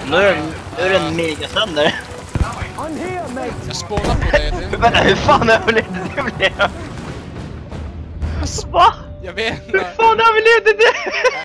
Nu är den mega sönder. Jag spånar på dig. Vänta, hur fan överlevde du det? Va? Jag vet Hur fan överlevde du?